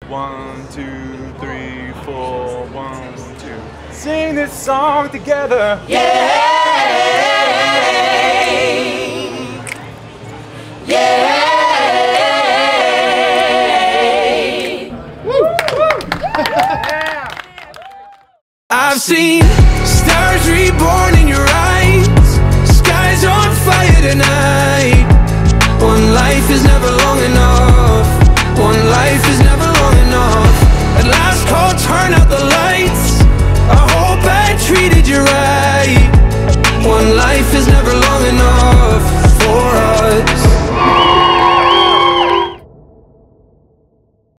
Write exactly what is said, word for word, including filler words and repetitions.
One, two, three, four, one, two. Sing this song together. Yeah. Yeah. Woo. Woo. I've seen